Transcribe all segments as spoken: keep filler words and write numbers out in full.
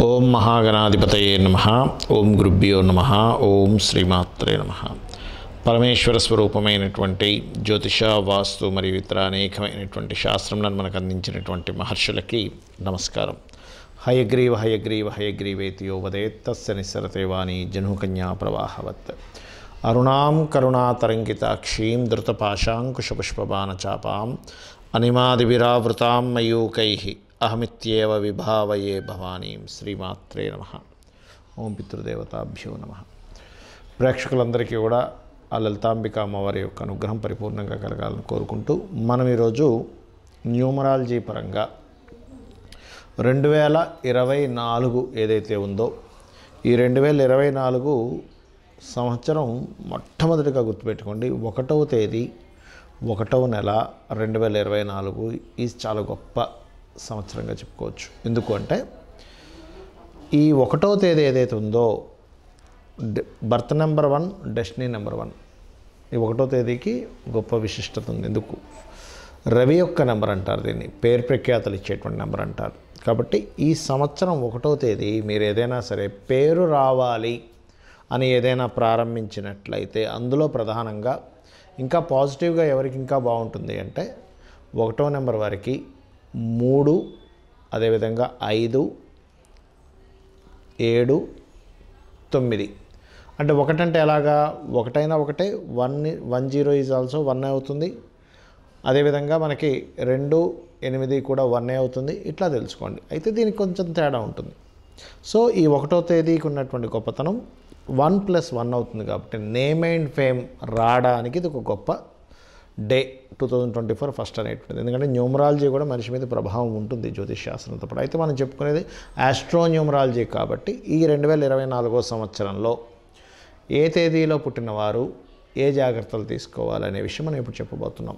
ఓం మహాగణాధిపతయే నమః. ఓం గురుభ్యో నమః. ఓం శ్రీమాత్రే నమః. పరమేశ్వర స్వరూపమైనటువంటి జ్యోతిష, వాస్తు మరియు ఇతర అనేకమైనటువంటి శాస్త్రములను మనకు అందించినటువంటి మహర్షులకి నమస్కారం. హయగ్రీవ హయగ్రీవ హయగ్రీవేతి యో వదేత్ తస్య నిస్సరతే వాణి జనుకన్యా ప్రవాహవత్. అరుణాం కరుణాతరంగితాక్షీం ధృతపాశాంకుశపుష్పబాణచాపాం అనిమాదివిరావృతాం మయూకైః అహమిత్యేవ విభావయే భవానీం. శ్రీమాత్రే నమః. ఓం పితృదేవతాభ్యో నమః. ప్రేక్షకులందరికీ కూడా ఆ లలితాంబిక అమ్మవారి యొక్క అనుగ్రహం పరిపూర్ణంగా కలగాలని కోరుకుంటూ మనం ఈరోజు న్యూమరాలజీ పరంగా రెండు వేల ఇరవై నాలుగు ఏదైతే ఉందో ఈ రెండు వేల ఇరవై నాలుగు సంవత్సరం మొట్టమొదటిగా గుర్తుపెట్టుకోండి, ఒకటవ తేదీ ఒకటవ నెల రెండు వేల ఇరవై నాలుగు ఇది చాలా గొప్ప సంవత్సరంగా చెప్పుకోవచ్చు. ఎందుకు అంటే ఈ ఒకటవ తేదీ ఏదైతే ఉందో birth number one, destiny number one. ఈ ఒకటో తేదీకి గొప్ప విశిష్టత ఉంది. ఎందుకు? రవి యొక్క నెంబర్ అంటారు, దీన్ని పేరు ప్రఖ్యాతలు ఇచ్చేటువంటి నెంబర్ అంటారు. కాబట్టి ఈ సంవత్సరం ఒకటో తేదీ మీరు ఏదైనా సరే పేరు రావాలి అని ఏదైనా ప్రారంభించినట్లయితే అందులో ప్రధానంగా ఇంకా పాజిటివ్గా ఎవరికి ఇంకా బాగుంటుంది అంటే ఒకటో నెంబర్ వారికి మూడు, అదేవిధంగా ఐదు, ఏడు, తొమ్మిది. అంటే ఒకటంటే ఎలాగా, ఒకటైనా ఒకటే, one one zero is also one అవుతుంది. అదేవిధంగా మనకి రెండు, ఎనిమిది కూడా వన్ అవుతుంది. ఇట్లా తెలుసుకోండి. అయితే దీనికి కొంచెం తేడా ఉంటుంది. సో ఈ ఒకటో తేదీకి ఉన్నటువంటి గొప్పతనం వన్ ప్లస్ వన్ అవుతుంది. కాబట్టి నేమ్ అండ్ ఫేమ్ రావడానికి ఇది ఒక గొప్ప day two thousand twenty four first అనేటువంటిది. ఎందుకంటే న్యూమరాలజీ కూడా మనిషి మీద ప్రభావం ఉంటుంది జ్యోతిష్ శాస్త్రంతో పాటు. అయితే మనం చెప్పుకునేది ఆస్ట్రో న్యూమరాలజీ. కాబట్టి ఈ రెండు వేల ఇరవై నాలుగో సంవత్సరంలో ఏ తేదీలో పుట్టినవారు ఏ జాగ్రత్తలు తీసుకోవాలనే విషయం మనం ఇప్పుడు చెప్పబోతున్నాం.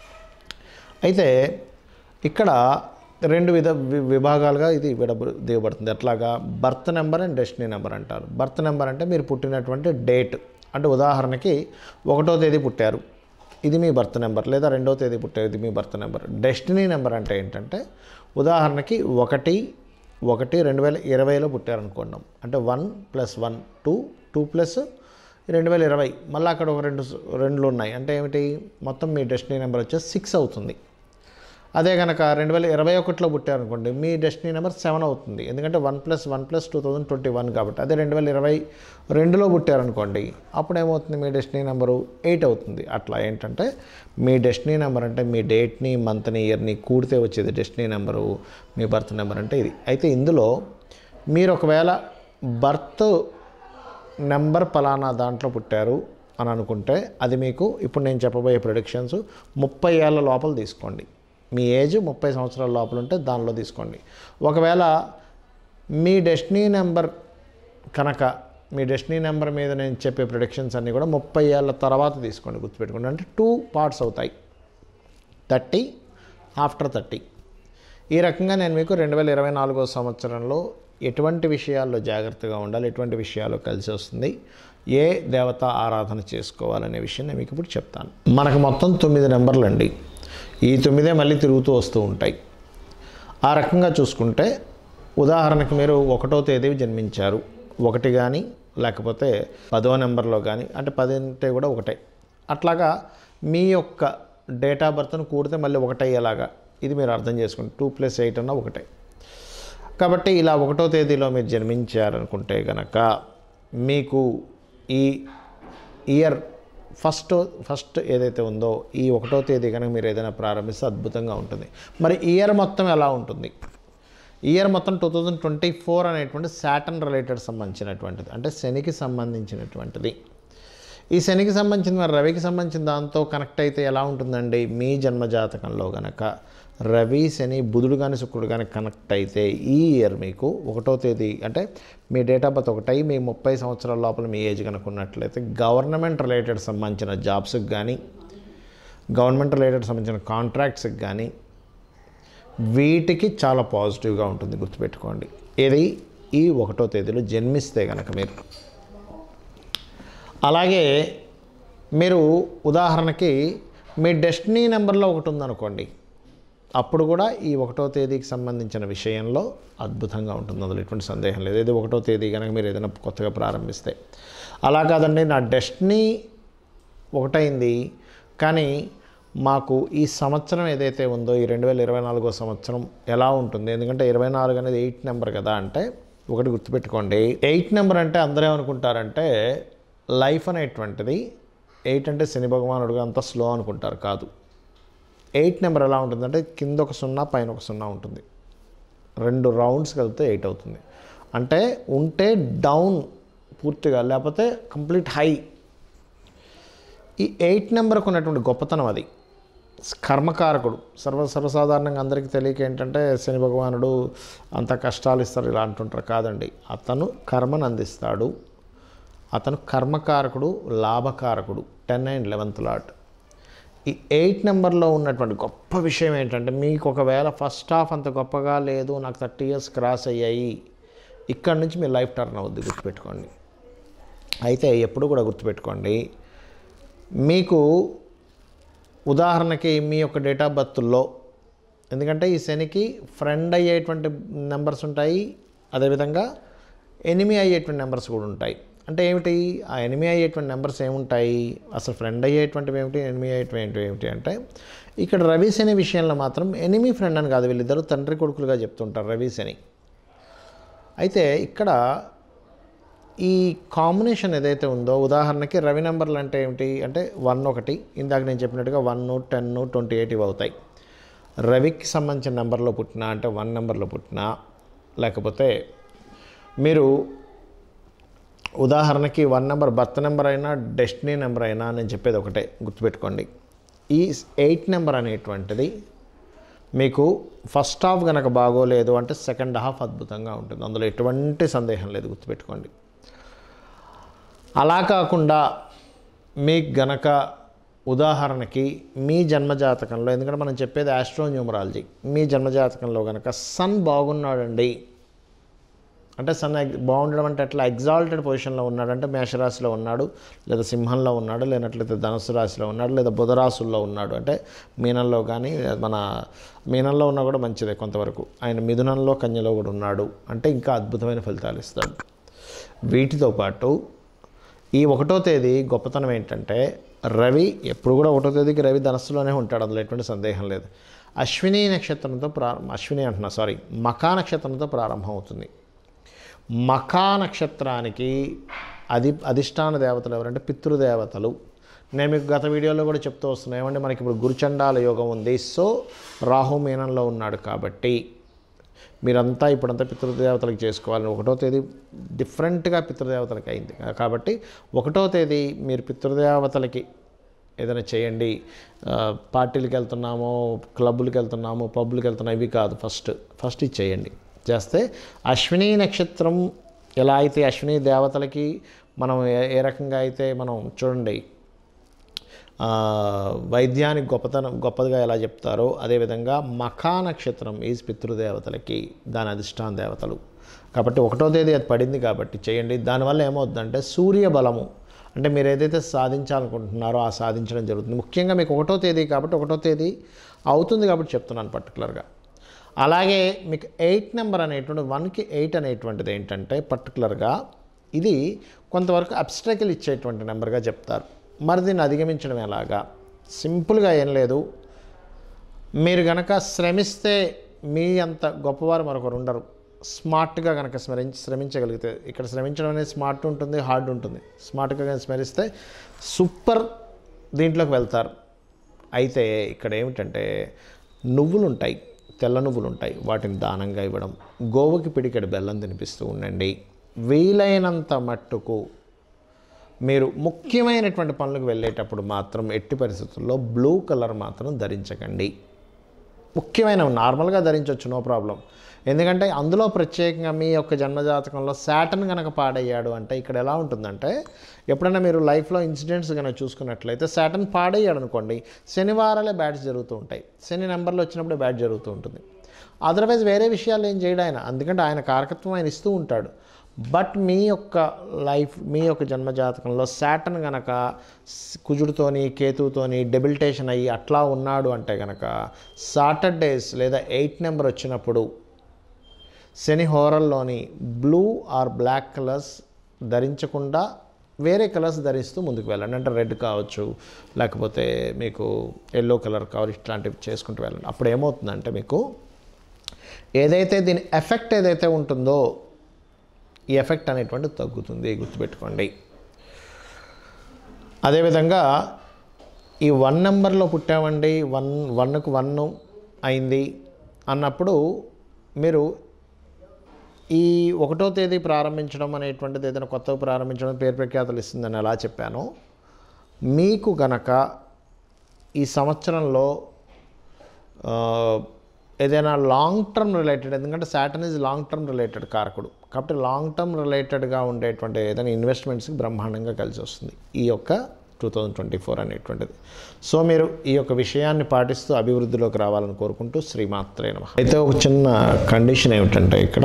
అయితే ఇక్కడ రెండు విధ విభాగాలుగా ఇది విడబ దిగబడుతుంది. ఎట్లాగా? Birth number and destiny number అంటారు. బర్త్ నెంబర్ అంటే మీరు పుట్టినటువంటి డేట్. అంటే ఉదాహరణకి ఒకటో తేదీ పుట్టారు, ఇది మీ బర్త్ నెంబర్. లేదా రెండో తేదీ పుట్టారు, ఇది మీ బర్త్ నెంబర్. డెస్టినీ నెంబర్ అంటే ఏంటంటే ఉదాహరణకి ఒకటి ఒకటి రెండు వేల ఇరవైలో పుట్టారనుకున్నాం. అంటే one plus one two, two plus రెండు వేల ఇరవై, మళ్ళీ అక్కడ ఒక రెండు రెండులు ఉన్నాయి. అంటే ఏమిటి? మొత్తం మీ డెస్టినీ నెంబర్ వచ్చేసి సిక్స్ అవుతుంది. అదే కనుక రెండు వేల ఇరవై ఒకటిలో పుట్టారనుకోండి, మీ డెస్టినీ నెంబర్ సెవెన్ అవుతుంది. ఎందుకంటే one plus one plus two thousand twenty one కాబట్టి. అదే రెండు వేల ఇరవై రెండులో పుట్టారనుకోండి, అప్పుడు ఏమవుతుంది? మీ డెస్టినీ నెంబరు ఎయిట్ అవుతుంది. అట్లా ఏంటంటే మీ డెస్టినీ నెంబర్ అంటే మీ డేట్ని, మంత్ని, ఇయర్ని కూడితే వచ్చేది డెస్టినీ నెంబరు. మీ బర్త్ నెంబర్ అంటే ఇది. అయితే ఇందులో మీరు ఒకవేళ బర్త్ నెంబర్ పలానా దాంట్లో పుట్టారు అని అనుకుంటే అది మీకు ఇప్పుడు నేను చెప్పబోయే ప్రిడిక్షన్స్ ముప్పై ఏళ్ళ లోపల తీసుకోండి. మీ ఏజ్ ముప్పై సంవత్సరాల లోపల ఉంటే దానిలో తీసుకోండి. ఒకవేళ మీ డెస్టినీ నెంబర్ కనుక మీ డెస్టినీ నెంబర్ మీద నేను చెప్పే ప్రిడిక్షన్స్ అన్నీ కూడా ముప్పై ఏళ్ళ తర్వాత తీసుకోండి. గుర్తుపెట్టుకోండి. అంటే టూ పార్ట్స్ అవుతాయి, థర్టీ ఆఫ్టర్ థర్టీ. ఈ రకంగా నేను మీకు రెండు వేల ఇరవై నాలుగో సంవత్సరంలో ఎటువంటి విషయాల్లో జాగ్రత్తగా ఉండాలి, ఎటువంటి విషయాల్లో కలిసి వస్తుంది, ఏ దేవత ఆరాధన చేసుకోవాలనే విషయం నేను మీకు ఇప్పుడు చెప్తాను. మనకు మొత్తం తొమ్మిది నెంబర్లు అండి. ఈ తొమ్మిదే మళ్ళీ తిరుగుతూ వస్తూ ఉంటాయి. ఆ రకంగా చూసుకుంటే ఉదాహరణకు మీరు ఒకటో తేదీ జన్మించారు, ఒకటి కానీ లేకపోతే పదో నెంబర్లో కానీ, అంటే పది అంటే కూడా ఒకటే. అట్లాగా మీ యొక్క డేట్ ఆఫ్ బర్త్ను కూడితే మళ్ళీ ఒకటే అయ్యేలాగా ఇది మీరు అర్థం చేసుకోండి. టూ ప్లస్ ఎయిట్ అన్న ఒకటే. కాబట్టి ఇలా ఒకటో తేదీలో మీరు జన్మించారనుకుంటే కనుక మీకు ఈ ఇయర్ ఫస్ట్ ఫస్ట్ ఏదైతే ఉందో ఈ ఒకటో తేదీ కనుక మీరు ఏదైనా ప్రారంభిస్తే అద్భుతంగా ఉంటుంది. మరి ఇయర్ మొత్తం ఎలా ఉంటుంది? ఇయర్ మొత్తం టూ థౌజండ్ ట్వంటీ ఫోర్ అనేటువంటి సాటర్న్ రిలేటెడ్ సంబంధించినటువంటిది, అంటే శనికి సంబంధించినటువంటిది. ఈ శనికి సంబంధించిన మరి రవికి సంబంధించిన దాంతో కనెక్ట్ అయితే ఎలా ఉంటుందండి? మీ జన్మజాతకంలో కనుక రవి, శని, బుధుడు కానీ శుక్రుడు కానీ కనెక్ట్ అయితే ఈ ఇయర్ మీకు ఒకటో తేదీ అంటే మీ డేట్ ఆఫ్ బర్త్ ఒకటై మీ ముప్పై సంవత్సరాల లోపల మీ ఏజ్ కనుక ఉన్నట్లయితే గవర్నమెంట్ రిలేటెడ్ సంబంధించిన జాబ్స్కి కానీ, గవర్నమెంట్ రిలేటెడ్ సంబంధించిన కాంట్రాక్ట్స్కి కానీ వీటికి చాలా పాజిటివ్గా ఉంటుంది. గుర్తుపెట్టుకోండి. ఇది ఈ ఒకటో తేదీలో జన్మిస్తే కనుక మీరు. అలాగే మీరు ఉదాహరణకి మీ డెస్టినీ నెంబర్లో ఒకటి ఉందనుకోండి, అప్పుడు కూడా ఈ ఒకటో తేదీకి సంబంధించిన విషయంలో అద్భుతంగా ఉంటుంది, అందులో ఎటువంటి సందేహం లేదు. ఏదో ఒకటో తేదీ కనుక మీరు ఏదైనా కొత్తగా ప్రారంభిస్తే. అలా కాదండి నా డెస్టినీ ఒకటైంది కానీ మాకు ఈ సంవత్సరం ఏదైతే ఉందో ఈ రెండు వేల ఇరవై నాలుగో సంవత్సరం ఎలా ఉంటుంది, ఎందుకంటే ఇరవై నాలుగు అనేది ఎయిట్ నెంబర్ కదా అంటే ఒకటి గుర్తుపెట్టుకోండి. ఎయిట్ నెంబర్ అంటే అందరూ ఏమనుకుంటారంటే లైఫ్ అనేటువంటిది ఎయిట్ అంటే శని భగవానుడుగా అంత స్లో అనుకుంటారు. కాదు, ఎయిట్ నెంబర్ ఎలా ఉంటుందంటే కింద ఒక సున్నా పైన ఒక సున్నా ఉంటుంది, రెండు రౌండ్స్ కలిపితే ఎయిట్ అవుతుంది. అంటే ఉంటే డౌన్ పూర్తిగా, లేకపోతే కంప్లీట్ హై. ఈ ఎయిట్ నెంబర్కు ఉన్నటువంటి గొప్పతనం అది కర్మకారకుడు. సర్వ సర్వసాధారణంగా అందరికీ తెలియక ఏంటంటే శని భగవానుడు అంత కష్టాలు ఇస్తారు ఇలా అంటుంటారు. కాదండి, అతను కర్మను అందిస్తాడు, అతను కర్మకారకుడు, లాభకారకుడు, టెన్ అండ్ లెవెన్త్ లాట్. ఈ ఎయిట్ నెంబర్లో ఉన్నటువంటి గొప్ప విషయం ఏంటంటే మీకు ఒకవేళ ఫస్ట్ హాఫ్ అంత గొప్పగా లేదు, నాకు థర్టీ ఇయర్స్ క్రాస్ అయ్యాయి, ఇక్కడ నుంచి మీ లైఫ్ టర్న్ అవుద్ది, గుర్తుపెట్టుకోండి. అయితే ఎప్పుడు కూడా గుర్తుపెట్టుకోండి, మీకు ఉదాహరణకి మీ యొక్క డేట్ ఆఫ్ బర్త్లో, ఎందుకంటే ఈ శనికి ఫ్రెండ్ అయ్యేటువంటి నెంబర్స్ ఉంటాయి, అదేవిధంగా ఎనిమి అయ్యేటువంటి నెంబర్స్ కూడా ఉంటాయి. అంటే ఏమిటి ఆ ఎనిమి అయ్యేటువంటి నెంబర్స్ ఏముంటాయి, అసలు ఫ్రెండ్ అయ్యేటువంటివి ఏమిటి, ఎనిమి అయ్యేటువంటి ఏమిటి అంటే ఇక్కడ రవి శని విషయంలో మాత్రం ఎనిమి ఫ్రెండ్ అని కాదు, వీళ్ళిద్దరూ తండ్రి కొడుకులుగా చెప్తుంటారు రవి శని. అయితే ఇక్కడ ఈ కాంబినేషన్ ఏదైతే ఉందో, ఉదాహరణకి రవి నెంబర్లు అంటే ఏమిటి అంటే వన్ ఒకటి, ఇందాక నేను చెప్పినట్టుగా వన్ టెన్ ట్వంటీ ఎయిట్ ఇవి అవుతాయి. రవికి సంబంధించిన నెంబర్లో పుట్టినా అంటే వన్ నెంబర్లో పుట్టినా, లేకపోతే మీరు ఉదాహరణకి వన్ నెంబర్ బర్త్ నెంబర్ అయినా డెస్టినీ నెంబర్ అయినా నేను చెప్పేది ఒకటే, గుర్తుపెట్టుకోండి. ఈ ఎయిట్ నెంబర్ అనేటువంటిది మీకు ఫస్ట్ హాఫ్ కనుక బాగోలేదు అంటే సెకండ్ హాఫ్ అద్భుతంగా ఉంటుంది, అందులో ఎటువంటి సందేహం లేదు, గుర్తుపెట్టుకోండి. అలా కాకుండా మీకు గనక ఉదాహరణకి మీ జన్మజాతకంలో, ఎందుకంటే మనం చెప్పేది ఆస్ట్రో న్యూమరాలజీ, మీ జన్మజాతకంలో కనుక సన్ బాగున్నాడండి అంటే సన్ బాగుండడం అంటే అట్లా ఎగ్జాల్టెడ్ పొజిషన్లో ఉన్నాడంటే మేషరాశిలో ఉన్నాడు, లేదా సింహంలో ఉన్నాడు, లేనట్లయితే ధనుసు రాశిలో ఉన్నాడు, లేదా బుధరాశుల్లో ఉన్నాడు, అంటే మీనంలో కానీ మన మీనంలో ఉన్నా కూడా మంచిదే కొంతవరకు, ఆయన మిథునంలో కన్యలో కూడా ఉన్నాడు అంటే ఇంకా అద్భుతమైన ఫలితాలు ఇస్తాడు. వీటితో పాటు ఈ ఒకటో తేదీ గొప్పతనం ఏంటంటే రవి ఎప్పుడు కూడా ఒకటో తేదీకి రవి ధనస్సులోనే ఉంటాడు, అందులో ఎటువంటి సందేహం లేదు. అశ్విని నక్షత్రంతో ప్రారంభం, అశ్విని అంటున్నా సారీ మఖా నక్షత్రంతో ప్రారంభం అవుతుంది. మఖా నక్షత్రానికి అధి అధిష్టాన దేవతలు ఎవరంటే పితృదేవతలు. నేను మీకు గత వీడియోలో కూడా చెప్తూ వస్తున్నాను, ఏమంటే మనకి ఇప్పుడు గురుచండాల యోగం ఉంది, సో రాహు మీనంలో ఉన్నాడు కాబట్టి మీరంతా ఇప్పుడంతా పితృదేవతలకు చేసుకోవాలని ఒకటో తేదీ డిఫరెంట్గా పితృదేవతలకి అయింది కాబట్టి ఒకటో తేదీ మీరు పితృదేవతలకి ఏదైనా చేయండి. పార్టీలకు వెళ్తున్నామో, క్లబ్బులకు వెళ్తున్నామో, పబ్బులకు వెళ్తున్నామో ఇవి కాదు, ఫస్ట్ ఫస్ట్ ఇది చేయండి. చేస్తే అశ్విని నక్షత్రం ఎలా అయితే అశ్విని దేవతలకి మనం ఏ రకంగా అయితే మనం చూడండి వైద్యానికి గొప్పతనం గొప్పదిగా ఎలా చెప్తారో, అదేవిధంగా మఖా నక్షత్రం ఈజ్ పితృదేవతలకి దాని అధిష్టాన దేవతలు కాబట్టి ఒకటో తేదీ అది పడింది కాబట్టి చేయండి. దానివల్ల ఏమవుతుందంటే సూర్య బలము అంటే మీరు ఏదైతే సాధించాలనుకుంటున్నారో ఆ సాధించడం జరుగుతుంది. ముఖ్యంగా మీకు ఒకటో తేదీ కాబట్టి ఒకటో తేదీ అవుతుంది కాబట్టి చెప్తున్నాను పర్టికులర్గా. అలాగే మీకు ఎయిట్ నెంబర్ అనేటువంటి వన్కి ఎయిట్ అనేటువంటిది ఏంటంటే పర్టికులర్గా ఇది కొంతవరకు అబ్స్ట్రకిల్ ఇచ్చేటువంటి నెంబర్గా చెప్తారు. మరి దీన్ని అధిగమించడం ఎలాగా? సింపుల్గా ఏం లేదు, మీరు కనుక శ్రమిస్తే మీ అంత గొప్పవారు మరొకరు ఉండరు. స్మార్ట్గా కనుక శ్రమించి శ్రమించగలిగితే, ఇక్కడ శ్రమించడం అనేది స్మార్ట్ ఉంటుంది, హార్డ్ ఉంటుంది. స్మార్ట్గా కనుక స్మరిస్తే సూపర్ దీంట్లోకి వెళ్తారు. అయితే ఇక్కడ ఏమిటంటే నువ్వులు ఉంటాయి, తెల్ల నువ్వులు ఉంటాయి, వాటిని దానంగా ఇవ్వడం, గోవుకి పిడికెడు బెల్లం తినిపిస్తూ ఉండండి. వీలైనంత మట్టుకు మీరు ముఖ్యమైనటువంటి పనులకు వెళ్ళేటప్పుడు మాత్రం ఎట్టి పరిస్థితుల్లో బ్లూ కలర్ మాత్రం ధరించకండి. ముఖ్యమైన నార్మల్గా ధరించవచ్చు, నో ప్రాబ్లం. ఎందుకంటే అందులో ప్రత్యేకంగా మీ యొక్క జన్మజాతకంలో శాటర్న్ కనుక పాడయ్యాడు అంటే ఇక్కడ ఎలా ఉంటుందంటే, ఎప్పుడైనా మీరు లైఫ్లో ఇన్సిడెంట్స్ కనుక చూసుకున్నట్లయితే శాటర్న్ పాడయ్యాడు అనుకోండి, శనివారాలే బ్యాడ్స్ జరుగుతూ ఉంటాయి, శని నెంబర్లు వచ్చినప్పుడే బ్యాడ్ జరుగుతూ ఉంటుంది. అదర్వైజ్ వేరే విషయాలు ఏం చేయడు ఆయన, ఎందుకంటే ఆయన కారకత్వం ఆయన ఇస్తూ ఉంటాడు. బట్ మీ యొక్క లైఫ్ మీ యొక్క జన్మజాతకంలో శాటర్న్ కనుక కుజుడితోని కేతువుతోని డెబిలిటేషన్ అయ్యి అట్లా ఉన్నాడు అంటే కనుక సాటర్డేస్ లేదా ఎయిట్ నెంబర్ వచ్చినప్పుడు శని హోరల్లోని బ్లూ ఆర్ బ్లాక్ కలర్స్ ధరించకుండా వేరే కలర్స్ ధరిస్తూ ముందుకు వెళ్ళండి. అంటే రెడ్ కావచ్చు, లేకపోతే మీకు ఎల్లో కలర్ కావచ్చు, ఇట్లాంటివి చేసుకుంటూ వెళ్ళండి. అప్పుడు ఏమవుతుందంటే మీకు ఏదైతే దీని ఎఫెక్ట్ ఏదైతే ఉంటుందో ఈ ఎఫెక్ట్ అనేటువంటిది తగ్గుతుంది, గుర్తుపెట్టుకోండి. అదేవిధంగా ఈ వన్ నెంబర్లో పుట్టామండి, వన్ వన్కు వన్ అయింది అన్నప్పుడు మీరు ఈ ఒకటో తేదీ ప్రారంభించడం అనేటువంటిది ఏదైనా కొత్తగా ప్రారంభించడం పేరు ప్రఖ్యాతలు ఇస్తుందని ఎలా చెప్పానో, మీకు గనక ఈ సంవత్సరంలో ఏదైనా లాంగ్ టర్మ్ రిలేటెడ్, ఎందుకంటే Saturn is long term related కారకుడు కాబట్టి లాంగ్ టర్మ్ రిలేటెడ్గా ఉండేటువంటి ఏదైనా ఇన్వెస్ట్మెంట్స్కి బ్రహ్మాండంగా కలిసి వస్తుంది ఈ యొక్క టూ థౌజండ్ ట్వంటీ ఫోర్ అనేటువంటిది. సో మీరు ఈ యొక్క విషయాన్ని పాటిస్తూ అభివృద్ధిలోకి రావాలని కోరుకుంటూ శ్రీమాత్రే నమః. అయితే ఒక చిన్న కండిషన్ ఏమిటంటే ఇక్కడ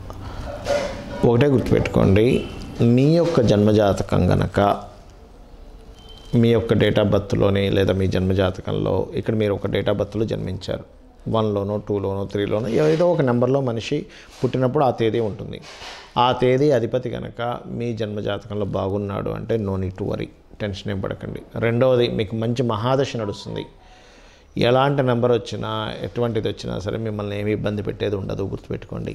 ఒకటే గుర్తుపెట్టుకోండి, మీ యొక్క జన్మజాతకం గనక మీ యొక్క డేట్ ఆఫ్ బర్త్లోని లేదా మీ జన్మజాతకంలో ఇక్కడ మీరు ఒక డేట్ ఆఫ్ బర్త్లో జన్మించారు, వన్లోనో టూలోనో త్రీలోనో ఏదో ఒక నెంబర్లో మనిషి పుట్టినప్పుడు ఆ తేదీ ఉంటుంది. ఆ తేదీ అధిపతి కనుక మీ జన్మజాతకంలో బాగున్నాడు అంటే no need to worry, tension ఏం పడకండి. రెండవది, మీకు మంచి మహాదశ నడుస్తుంది. ఎలాంటి నెంబర్ వచ్చినా ఎటువంటిది వచ్చినా సరే మిమ్మల్ని ఏమీ ఇబ్బంది పెట్టేది ఉండదు, గుర్తుపెట్టుకోండి.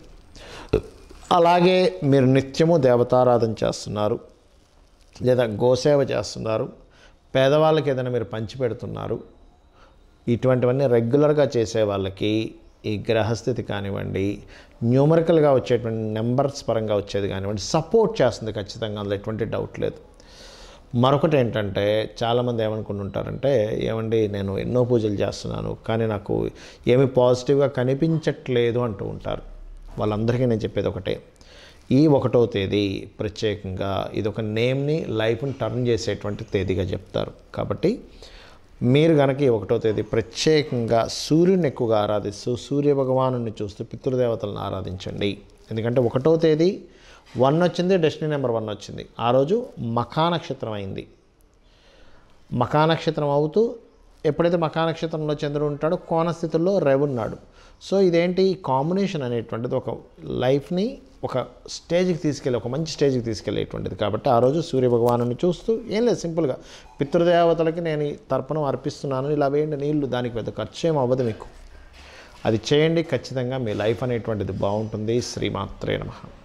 అలాగే మీరు నిత్యము దేవతారాధన చేస్తున్నారు లేదా గోసేవ చేస్తున్నారు, పేదవాళ్ళకి ఏదైనా మీరు పంచి పెడుతున్నారు, ఇటువంటివన్నీ రెగ్యులర్గా చేసే వాళ్ళకి ఈ గ్రహస్థితి కానివ్వండి, న్యూమరికల్గా వచ్చేటువంటి నెంబర్స్ పరంగా వచ్చేది కానివ్వండి సపోర్ట్ చేస్తుంది ఖచ్చితంగా, అందులో ఎటువంటి డౌట్ లేదు. మరొకటి ఏంటంటే చాలామంది ఏమనుకుంటుంటారంటే, ఏమండి నేను ఎన్నో పూజలు చేస్తున్నాను కానీ నాకు ఏమీ పాజిటివ్గా కనిపించట్లేదు అంటూ ఉంటారు. వాళ్ళందరికీ నేను చెప్పేది ఒకటే, ఈ ఒకటో తేదీ ప్రత్యేకంగా ఇది ఒక నేమ్ని లైఫ్ని టర్న్ చేసేటువంటి తేదీగా చెప్తారు. కాబట్టి మీరు కనుక ఈ ఒకటో తేదీ ప్రత్యేకంగా సూర్యుని ఎక్కువగా ఆరాధిస్తూ సూర్య భగవాను చూస్తూ పితృదేవతలను ఆరాధించండి. ఎందుకంటే ఒకటో తేదీ వన్ వచ్చింది, డెస్టినీ నెంబర్ వన్ వచ్చింది. ఆ రోజు మఖా నక్షత్రం అయింది. మఖా నక్షత్రం అవుతూ ఎప్పుడైతే మఖా నక్షత్రంలో చంద్రుడు ఉంటాడో కోణస్థితుల్లో రవి ఉన్నాడు. సో ఇదేంటి కాంబినేషన్ అనేటువంటిది ఒక లైఫ్ని ఒక స్టేజ్కి తీసుకెళ్ళి ఒక మంచి స్టేజ్కి తీసుకెళ్ళేటువంటిది. కాబట్టి ఆ రోజు సూర్యభగవాను చూస్తూ ఏం లేదు, సింపుల్గా పితృదేవతలకి నేను తర్పణం అర్పిస్తున్నాను ఇలా వేయండి నీళ్ళు, దానికి పెద్ద ఖర్చు ఏం అవ్వదు మీకు. అది చేయండి, ఖచ్చితంగా మీ లైఫ్ అనేటువంటిది బాగుంటుంది. శ్రీమాత్రే నమః.